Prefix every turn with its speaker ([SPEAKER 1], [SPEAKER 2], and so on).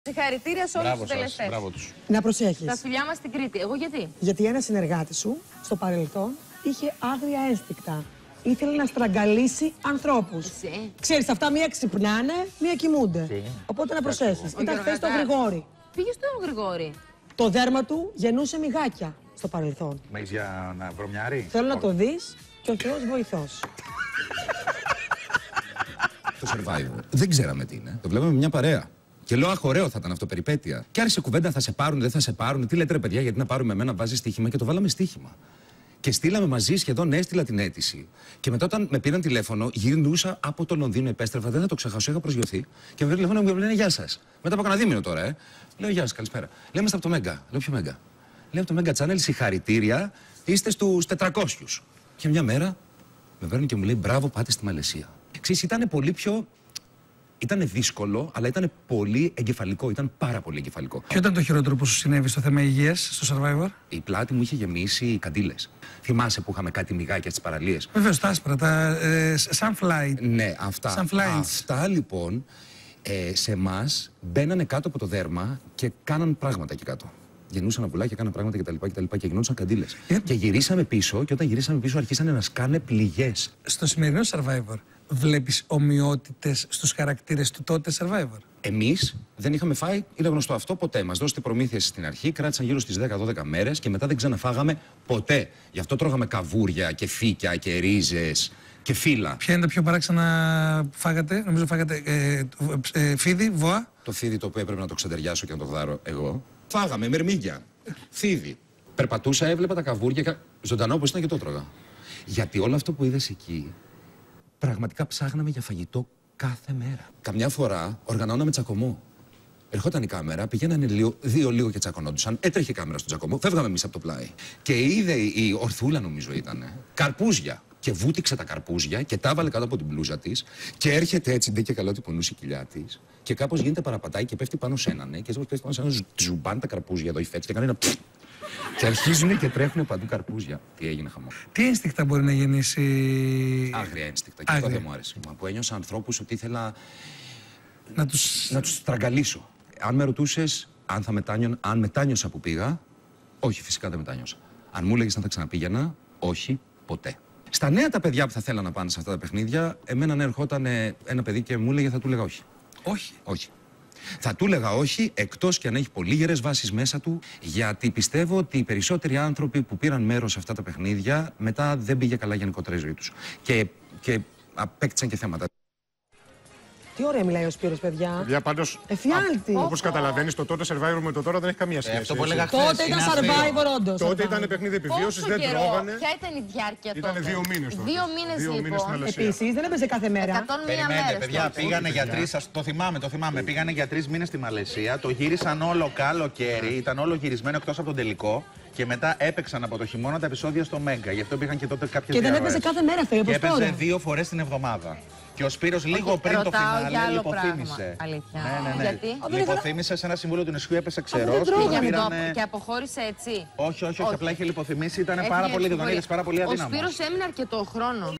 [SPEAKER 1] Συγχαρητήρια σε όλους τους τελεστές.
[SPEAKER 2] Να προσέχεις.
[SPEAKER 1] Τα φιλιά μας στην Κρήτη. Εγώ γιατί?
[SPEAKER 2] Γιατί ένα συνεργάτη σου στο παρελθόν είχε άγρια ένστικτα. Ήθελε να στραγγαλίσει ανθρώπους. Ξέρεις, αυτά μία ξυπνάνε, μία κοιμούνται. Οπότε να προσέχεις. Ήταν χθες το Γρηγόρη.
[SPEAKER 1] Πήγε στο Γρηγόρη.
[SPEAKER 2] Το δέρμα του γεννούσε μυγάκια στο παρελθόν.
[SPEAKER 3] Μα είσαι για να βρωμιάρει.
[SPEAKER 2] Θέλω να το δεις και ο Θεός βοηθός.
[SPEAKER 4] Το Survivor. Δεν ξέραμε τι είναι. Το βλέπαμε μια παρέα. Και λέω, αχ, ωραίο θα ήταν αυτό, περιπέτεια. Και άρχισε κουβέντα, θα σε πάρουν, δεν θα σε πάρουν. Τι λέτε, ρε παιδιά, γιατί να πάρουμε εμένα, βάζει στοίχημα. Και το βάλαμε στοίχημα. Και στείλαμε μαζί, σχεδόν έστειλα την αίτηση. Και μετά, όταν με πήραν τηλέφωνο, γυρνούσα από το Λονδίνο, επέστρεφα, δεν θα το ξεχάσω, είχα προσγειωθεί. Και με πήραν τηλέφωνο και μου λένε, γεια σας. Μετά από κανένα δίμηνο τώρα, Λέω, γεια σας, καλησπέρα. Λέει, είμαστε από το Μέγκα. Λέω, ποιο Μέγκα? Λέω, από το Μέγκα Channel, συγχαρητήρια, είστε στους 400. Και μια μέρα με παίρνουν και μου λέει, μπράβο, πάτε στη Μαλαισία. Ξέρεις, ήταν πολύ πιο. Ήταν δύσκολο, αλλά ήταν πολύ εγκεφαλικό. Ήταν πάρα πολύ εγκεφαλικό.
[SPEAKER 5] Ποιο ήταν το χειρότερο που σου συνέβη στο θέμα υγείας, στο Survivor?
[SPEAKER 4] Η πλάτη μου είχε γεμίσει καντήλες. Θυμάσαι που είχαμε κάτι μυγάκια στις παραλίες?
[SPEAKER 5] Βεβαίως, τα άσπρα, τα sunfly.
[SPEAKER 4] Ναι, αυτά.
[SPEAKER 5] Sunfly.
[SPEAKER 4] Αυτά λοιπόν σε εμάς μπαίνανε κάτω από το δέρμα και κάναν πράγματα εκεί κάτω. Γεννούσαν αμπουλάκια, κάναν πράγματα κτλ. Και γινόντουσαν καντήλες. Και γυρίσαμε πίσω, και όταν γυρίσαμε πίσω αρχίσανε να σκάνε πληγές.
[SPEAKER 5] Στο σημερινό Survivor, βλέπεις ομοιότητες στους χαρακτήρες του τότε Survivor?
[SPEAKER 4] Εμείς δεν είχαμε φάει, είναι γνωστό αυτό, ποτέ. Μας δώσετε προμήθειες στην αρχή, κράτησαν γύρω στις 10-12 μέρες και μετά δεν ξαναφάγαμε ποτέ. Γι' αυτό τρώγαμε καβούρια και φύκια και ρίζες και φύλλα.
[SPEAKER 5] Ποια είναι τα πιο παράξενα φάγατε? Νομίζω φάγατε φίδι, βοά.
[SPEAKER 4] Το φίδι το οποίο έπρεπε να το ξεντεριάσω και να το γδάρω εγώ. Φάγαμε μερμήγκια, φίδι. Περπατούσα, έβλεπα τα καβούρια, ζωντανό όπως ήταν και το τρώγα. Γιατί όλο αυτό που είδες εκεί, πραγματικά ψάχναμε για φαγητό κάθε μέρα. Καμιά φορά οργανώναμε τσακωμό. Ερχόταν η κάμερα, πηγαίνανε λίγο και τσακωνόντουσαν. Έτρεχε η κάμερα στον τσακωμό, φεύγαμε εμείς από το πλάι. Και είδε η Ορθούλα, νομίζω ήτανε, καρπούζια. Και βούτυξε τα καρπούζια και τα έβαλε κάτω από την μπλούζα της. Και έρχεται έτσι, ντε και καλό ότι πονούσε η κοιλιά της. Και κάπως γίνεται παραπατάει και πέφτει πάνω σε έναν. Και πέφτει πάνω σε έναν, ζουμπάν τα καρπούζια εδώ, οι φέτες, και κάνει ένα. Και αρχίζουν και τρέχουν παντού καρπούζια. Τι έγινε, χαμό.
[SPEAKER 5] Τι ένστικτα μπορεί να γεννήσει?
[SPEAKER 4] Άγρια ένστικτα. Και αυτό δεν μου άρεσε. Που ένιωσα ανθρώπους ότι ήθελα
[SPEAKER 5] να
[SPEAKER 4] τους στραγγαλίσω. Αν με ρωτούσες αν μετάνιωσα που πήγα, όχι, φυσικά δεν μετάνιωσα. Αν μου έλεγες αν θα ξαναπήγαινα, όχι, ποτέ. Στα νέα τα παιδιά που θα θέλαν να πάνε σε αυτά τα παιχνίδια, εμένα αν ερχόταν ένα παιδί και μου έλεγε, θα του έλεγα όχι.
[SPEAKER 5] Όχι.
[SPEAKER 4] Όχι. Θα του έλεγα όχι, εκτός και αν έχει πολύ γερές βάσεις μέσα του, γιατί πιστεύω ότι οι περισσότεροι άνθρωποι που πήραν μέρος σε αυτά τα παιχνίδια, μετά δεν πήγε καλά γενικότερα η ζωή τους. Και απέκτησαν και θέματα.
[SPEAKER 2] Τι ωραία μιλάει ο Σπύρος, παιδιά.
[SPEAKER 6] Παιδιά, πάντως,
[SPEAKER 2] Εφιάλτη.
[SPEAKER 6] όπως καταλαβαίνεις, το τότε Survivor με το τώρα δεν έχει καμία σχέση.
[SPEAKER 3] Αυτό που έλεγα χθες.
[SPEAKER 2] Τότε ήταν Survivor, όντως.
[SPEAKER 6] Τότε ήταν παιχνίδι επιβίωσης, δεν τρώγανε.
[SPEAKER 1] Ποια ήταν η διάρκεια τότε?
[SPEAKER 6] Ήταν 2 μήνες τότε.
[SPEAKER 1] 2 μήνες λοιπόν.
[SPEAKER 2] Επίσης, δεν έπαιζε κάθε μέρα.
[SPEAKER 1] 101
[SPEAKER 3] Περιμένετε,
[SPEAKER 1] μέρες
[SPEAKER 3] παιδιά,
[SPEAKER 1] τότε.
[SPEAKER 3] πήγανε για 3, το θυμάμαι, πήγανε για 3 μήνες στη Μαλαισία, το γύρισαν όλο καλοκαίρι, ήταν όλο γυρισμένο εκτός από τον τελικό και μετά έπαιξαν από το χειμώνα τα επεισόδια στο Μέγκα. Γι' αυτό πήγαν και τότε κάποιες
[SPEAKER 2] Και δεν
[SPEAKER 3] διαρροές.
[SPEAKER 2] έπαιζε κάθε μέρα, Θεέ,
[SPEAKER 3] Και
[SPEAKER 2] όπως τώρα.
[SPEAKER 3] έπαιζε 2 φορές την εβδομάδα. Και ο Σπύρος λίγο πριν το φινάλε λιποθύμησε.
[SPEAKER 1] Αλήθεια.
[SPEAKER 3] Ναι.
[SPEAKER 1] Γιατί?
[SPEAKER 3] Λιποθύμησε σε ένα συμβούλιο του νησιού, έπεσε ξερός.
[SPEAKER 1] Και αποχώρησε έτσι.
[SPEAKER 3] Όχι, απλά είχε λιποθυμήσει, ήταν πάρα πολύ διδονίδες, πάρα πολύ αδύναμος.
[SPEAKER 1] Ο Σπύρος έμεινε αρκετό χρόνο.